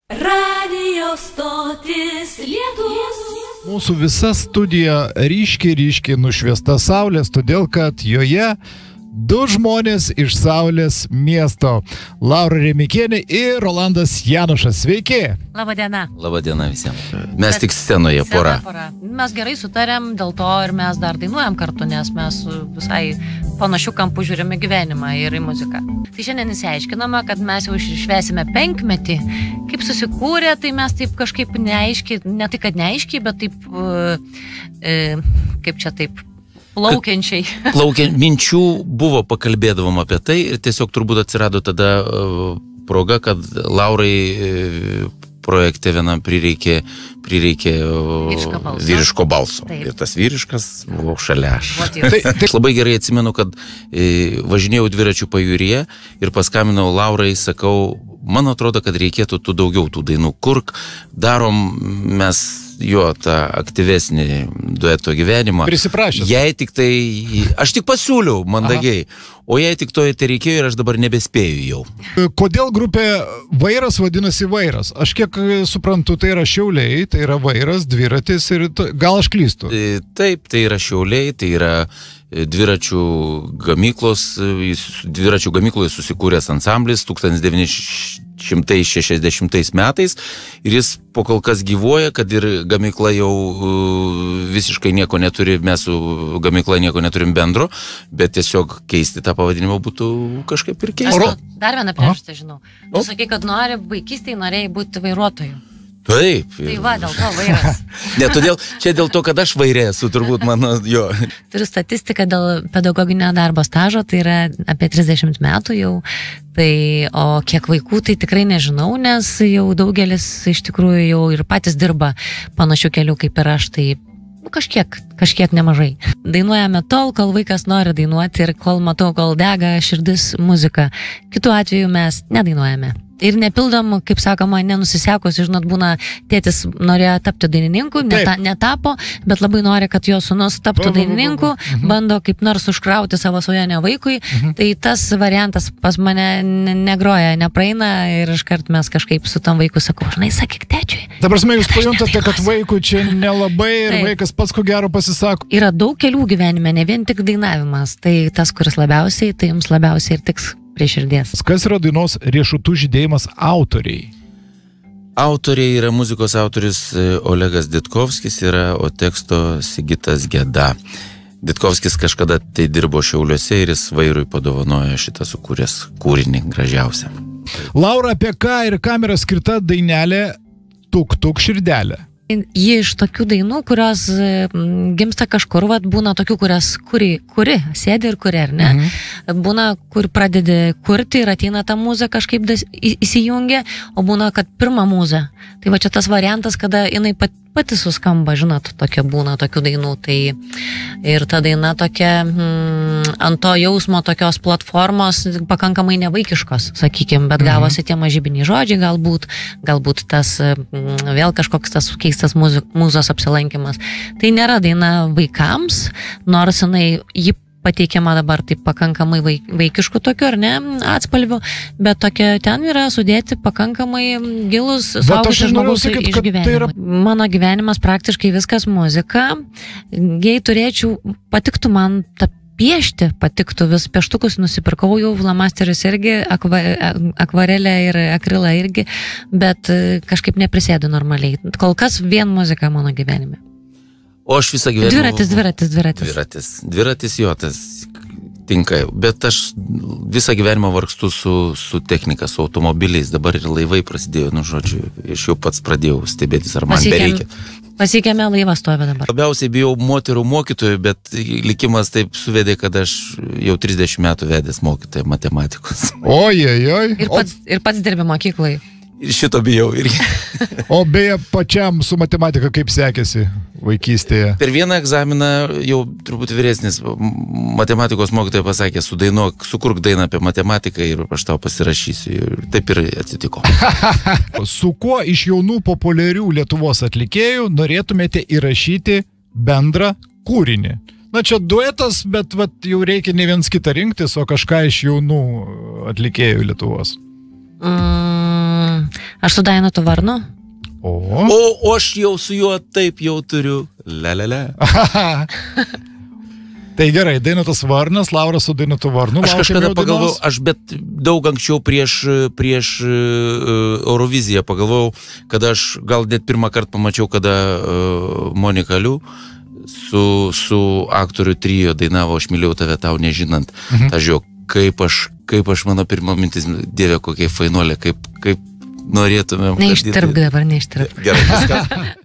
Radio stotis Lietus. Mūsų visa studija ryškiai nušviesta saulės, todėl kad joje du žmonės iš Saulės miesto. Laura Remikienė ir Rolandas Janušas. Sveiki! Labadiena. Labadiena visiems. Mes tik scenoje pora. Mes gerai sutarėm, dėl to ir mes dar dainuojam kartu, nes mes visai panašių kampų žiūrime gyvenimą ir į muziką. Tai šiandien įsiaiškiname, kad mes jau švęsime 5-metį. Kaip susikūrė, tai mes taip kažkaip neaiškiai, ne tai kad neaiškiai, bet taip, kaip čia taip, plaukiančiai. Minčių buvo, pakalbėdavom apie tai ir tiesiog turbūt atsirado tada proga, kad Laurai projekte vienam prireikė vyriško balso. Taip. Ir tas vyriškas buvo šalia aš. Aš labai gerai atsimenu, kad važinėjau dviračių pajūryje ir paskambinau Laurai, sakau, man atrodo, kad reikėtų daugiau tų dainų. Kurk darom mes jo tą aktyvesnį dueto gyvenimą. Prisiprašęs. Jei tik tai, aš tik pasiūliau mandagiai, o jei tik to tai reikėjo ir aš dabar nebespėju jau. Kodėl grupė Vairas vadinasi Vairas? Aš kiek suprantu, tai yra Šiauliai, tai yra Vairas, dviratis ir gal aš klystu? Taip, tai yra Šiauliai, tai yra dviračių gamykloje susikūręs ansamblis 1960 metais ir jis po kol kas gyvuoja, kad ir gamykla jau visiškai nieko neturi, mes su gamykla nieko neturim bendro, bet tiesiog keisti tą pavadinimą būtų kažkaip ir keista. Dar vieną priežastį žinau. Tu sakai, kad vaikystėje norėjai būti vairuotoju. Taip. Tai va, dėl to Vairas. Ne, todėl, čia dėl to, kad aš vairė esu, turbūt mano, jo. Turiu statistiką dėl pedagoginio darbo stažo, tai yra apie 30 metų jau. Tai, o kiek vaikų, tai tikrai nežinau, nes jau daugelis iš tikrųjų jau ir patys dirba panašių kelių kaip ir aš, tai kažkiek nemažai. Dainuojame tol, kol vaikas nori dainuoti ir kol matau, kol dega širdis muzika. Kitu atveju mes nedainuojame. Ir nepildom, kaip sakoma, nenusisekus, žinot, būna, tėtis norėjo tapti dainininku, netapo, bet labai nori, kad jo sūnus taptų dainininku, bando kaip nors užkrauti savo svajonę vaikui, tai tas variantas pas mane negroja, nepraeina ir iškart mes kažkaip su tam vaiku sakau, žinai, sakyk tėčiui. Ta prasme, jūs pajuntate, kad vaikui čia nelabai ir vaikas pats ko gero pasisako. Yra daug kelių gyvenime, ne vien tik dainavimas, tai tas, kuris labiausiai, tai jums labiausiai ir tiks prie širdies. Kas yra dainos Riešutų žydėjimas autoriai? Autoriai yra muzikos autorius Olegas Ditkovskis, o teksto Sigitas Geda. Ditkovskis kažkada tai dirbo Šiauliuose ir jis Vairui padovanojo šitą sukūręs kūrinį gražiausią. Laura, apie ką ir kam yra skirta dainelė Tuk Tuk širdelė? Ji iš tokių dainų, kurios gimsta kažkur, būna tokių, kurias kuri, sėdi ir kuri, ar ne? Būna, kur pradedi kurti ir ateina ta mūza kažkaip įsijungia, o būna, kad pirma mūza. Tai va čia tas variantas, kada jinai pati suskamba, žinot, tokia būna tokių dainų. Tai ir ta daina tokia ant to jausmo tokios platformos pakankamai nevaikiškos, sakykime, bet gavosi tie mažybiniai žodžiai galbūt tas vėl kažkoks tas keistas mūzos apsilankimas. Tai nėra daina vaikams, nors ji pateikiama dabar taip pakankamai vaikiškų tokių, ar ne, atspalvių, bet tokia ten yra sudėti pakankamai gilus suaugusio žmogaus išgyvenimai. Mano gyvenimas praktiškai viskas muzika. Jei patiktų man piešti, patiktų vis pieštukus, nusipirkau jau flamasterius irgi, akvarelę ir akrilą irgi, bet kažkaip neprisėdu normaliai. Kol kas vien muzika mano gyvenime. O aš visą gyvenimą... Dviratis jo, tas tinka, bet aš visą gyvenimą vargstu su technika, su automobiliais, dabar ir laivai prasidėjo, žodžiu, iš jau pats pradėjau stebėtis, ar man bereikia. Pasikėmė laivas stovi dabar. Labiausiai bijau moterų mokytojų, bet likimas taip suvedė, kad aš jau 30 metų vedęs mokytoją matematikos. Ojojoj. Ir pats dirbi mokyklai. Ir šito bijau irgi. O beje, pačiam su matematika kaip sekėsi vaikystėje? Per vieną egzaminą jau turbūt vyresnis matematikos mokytoja pasakė, sukurk dainą apie matematiką ir aš tau pasirašysiu. Ir taip ir atsitiko. Su kuo iš jaunų populiarių Lietuvos atlikėjų norėtumėte įrašyti bendrą kūrinį? Na čia duetas, bet jau reikia ne viens kitą rinktis, o kažką iš jaunų atlikėjų Lietuvos. Aš su Dainotu Varnu. O aš jau su juo taip jau turiu. Tai gerai, Dainotas Varnas, Laura su Dainotu Varnu. Aš kažkada pagalvojau, bet daug anksčiau prieš Euroviziją pagalvojau, kad aš gal net pirmą kartą pamačiau, kada Monika Liu su aktorių trio dainavo Aš mylėjau tave tau nežinant. Aš žiūrėjau, kaip aš mano pirma mintis, Dieve, kokia fainuolė, kaip norėtumėm. Neištirp dabar, neištirp. Gerai, viską.